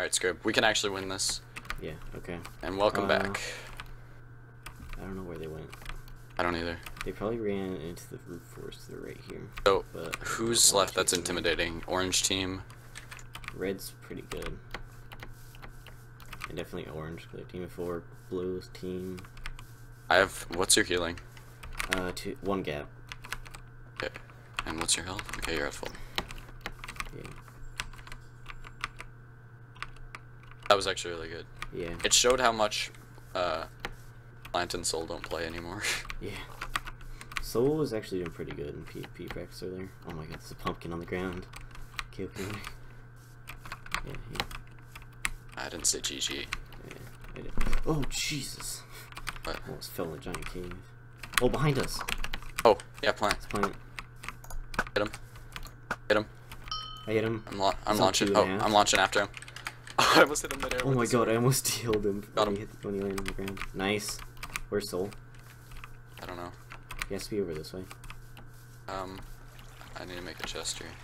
Alright, Scrib. We can actually win this. Yeah, okay. And welcome back. I don't know where they went. I don't either. They probably ran into the roof forest. They're right here. So, But who's left that's intimidating? Orange team. Red's pretty good. And definitely orange. Clear team of 4. Blue's team. I have. What's your healing? 1 gap. Okay. And what's your health? Okay, you're at full. Yeah. That was actually really good. Yeah. It showed how much Plant and Soul don't play anymore. Yeah. Soul was actually doing pretty good in PvP practice earlier. Oh my god, there's a pumpkin on the ground. Okay. Yeah, yeah. I didn't say GG. Yeah, I did. Oh, Jesus. What? Almost fell in a giant cave. Oh, behind us. Oh, yeah, Plant. It's Plant. Hit him. Hit him. I hit him. I'm launching. Oh, I'm launching after him. I almost hit him midair. Oh my god, I almost healed him Got when him. when he landed on the ground. Nice. Where's Soul? I don't know. He has to be over this way. I need to make a chest here.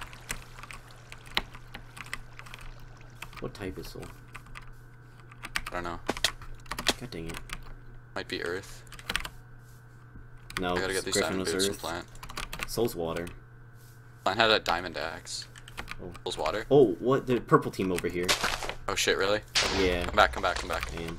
What type is Soul? I don't know. God dang it. Might be Earth. No, I gotta get these Griffin diamond was boots from Earth. Plant. Soul's water. Plant had a diamond axe. Oh. Soul's water. Oh, what? The purple team over here. Oh shit, really? Yeah. Come back, come back, come back. Man.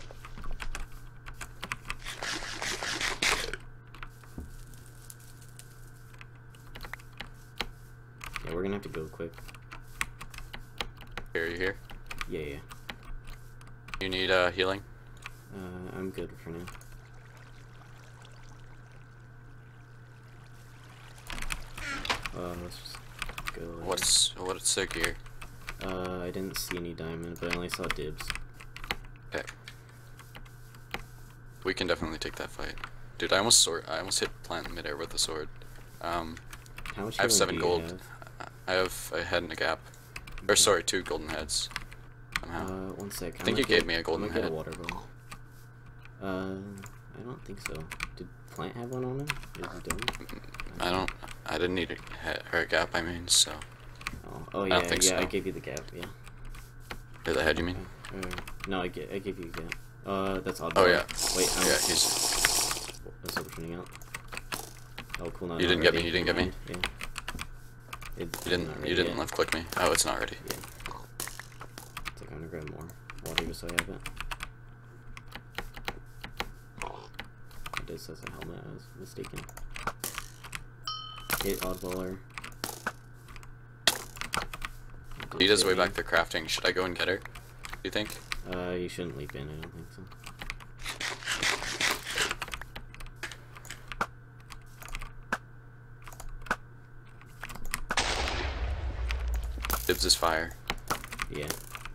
Yeah, we're gonna have to go quick. Here, you here? Yeah, yeah. You need healing? I'm good for now. Let's just go. What's their gear? I didn't see any diamond, but I only saw dibs. Okay. We can definitely take that fight. Dude, I almost hit Plant in midair with the sword. How much I have healing 7 do you gold. have? I have a head and a gap. Or sorry, 2 golden heads. Somehow. 1 sec. I think you gave me a golden I'm gonna head. get a water bowl. I don't think so. Did Plant have one on him? Is he done? I didn't need a head, or a gap, I mean, so. Oh I yeah, don't think yeah. so. I gave you the gap. Yeah. Or the head, you mean? No, I gave you the gap. That's odd. Oh, yeah. Wait. Yeah, he's. That's opening out. Oh, cool. Now You didn't get me, you didn't get me. Yeah. You didn't left click me. Oh, it's not ready. Yeah. It's like I'm gonna grab more water just so I have it. It does says a helmet, I was mistaken. Hit oddballer. Nita's way back there crafting. Should I go and get her? Do you think? You shouldn't leap in, I don't think so. Dibs is fire. Yeah.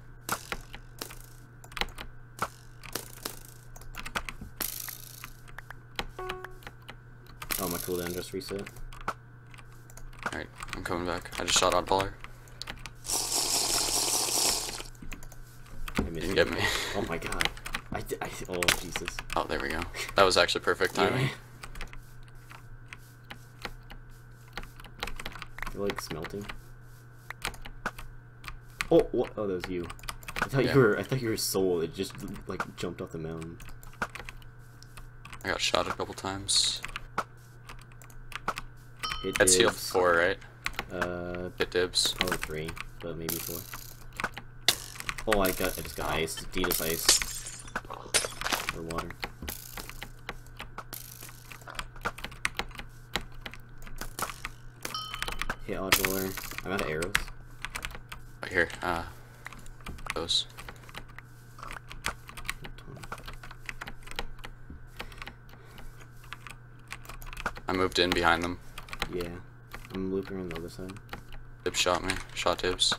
Oh, my cooldown just reset. Alright, I'm coming back. I just shot oddballer. You didn't get me. Oh my god. Oh, Jesus. Oh, there we go. That was actually perfect timing. Yeah. You're like smelting. Oh, what? Oh, that was you. I thought Yeah. you were Soul. It just like jumped off the mountain. I got shot a couple times. Hit That's heal dibs. 4, right? Uh, Hit dibs. probably 3, but maybe 4. Oh, I just got ice. Dita's ice. Or water. Hit oddballer. I'm out of arrows. Right here. Those. I moved in behind them. Yeah. I'm looping on the other side. Dibs shot me. Shot Dibs.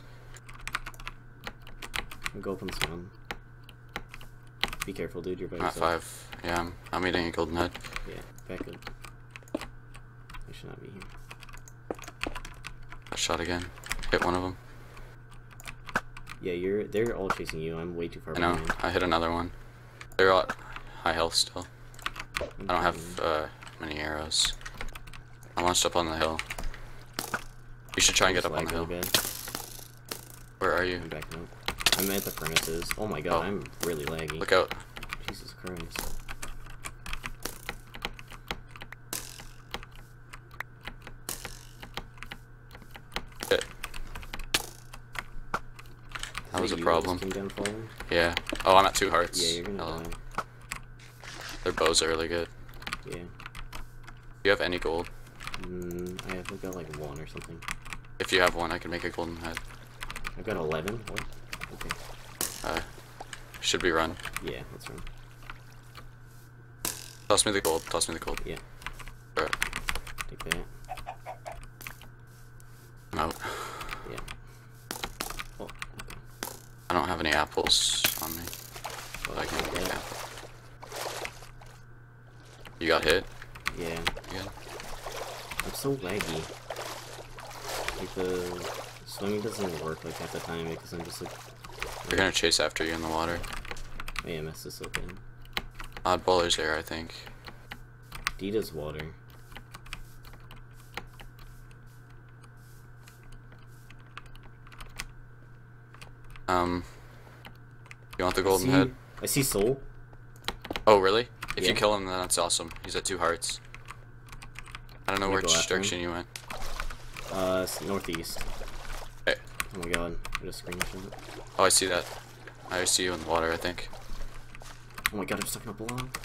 I'll go up on this mountain. Be careful, dude. You're by I'm at yourself. 5. Yeah, I'm eating a golden head. Yeah, back up. I should not be here. Got shot again. Hit one of them. Yeah, they're all chasing you. I'm way too far I know. behind. I hit another one. They're all high health still. I don't have many arrows. I launched up on the hill. You should try and get up on the hill. Really bad. Where are you? I'm backing up. I'm at the furnaces. Oh my god, Oh. I'm really laggy. Look out. Jesus Christ. Shit. That was a problem. Came down falling? Yeah. Oh, I'm at 2 hearts. Yeah, you're gonna Hello. die. Their bows are really good. Yeah. Do you have any gold? I've got like 1 or something. If you have 1, I can make a golden head. I've got 11. What? Okay. Should we run? Yeah, let's run. Toss me the gold. Toss me the gold. Yeah. Alright. Take that. I'm out. Yeah. Oh, okay. I don't have any apples on me. Well, I can take make that. apple. You got hit? Yeah. Good. I'm so laggy. Like the swimming doesn't work like half the time because I'm just like, They're gonna chase after you in the water. oh yeah, mess this up in. Oddballer's there, I think. D does water. You want the golden head? I see soul. Oh, really? If Yeah. you kill him, then that's awesome. He's at 2 hearts. I don't know Can we which go after him? direction you went. It's northeast. Okay. Oh my god, I just screenshot. Oh, I see that. I see you in the water, I think. Oh my god, I'm stuck in a block.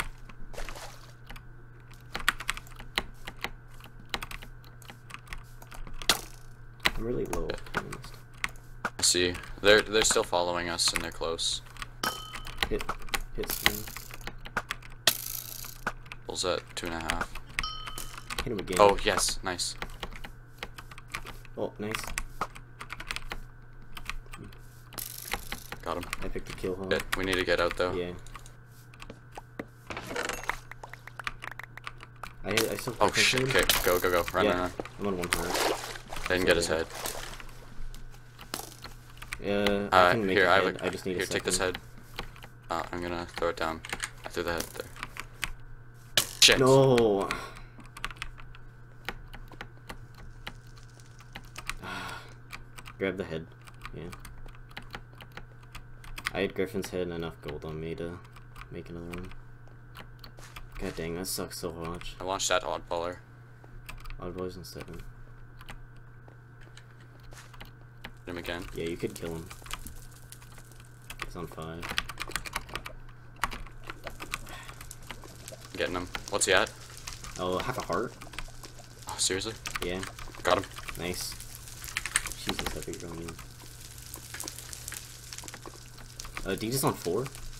I'm really low, to be honest. I see. They're still following us, and they're close. Hit screen. Bull's at 2.5. Hit him again. Oh, yes. Nice. Oh, nice. Got him. I picked the kill hole. Good. We need to get out, though. Yeah. I still Oh, shit. Okay, go, go, go. Run, Yeah. run, run. I'm on 1 heart. Didn't get his head. I can make Here, a I have head. a, I just need here, a take this second. head. I'm gonna throw it down. I threw the head there. Shit. No. Grab the head. Yeah. I had Griffin's head and enough gold on me to make another one. God dang, that sucks so much. I launched that oddballer. Odd boys on 7. Hit him again. Yeah, you could kill him. He's on 5. Getting him. What's he at? Oh, half a heart? Oh, seriously? Yeah. Got him. Nice. Jesus, that big going in. D just on 4?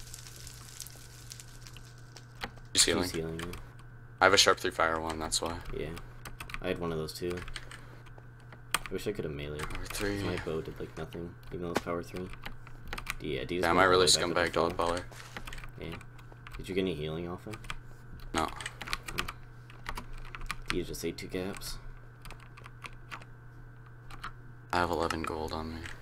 He's healing. He's healing, yeah. I have a sharp 3 fire one, that's why. Yeah. I had one of those too. I wish I could have melee. Power 3. My bow did like nothing, even though it's power 3. Yeah, D Damn, I really scumbagged oddballer. Yeah. Did you get any healing off him? No. D just ate 2 gaps. I have 11 gold on me.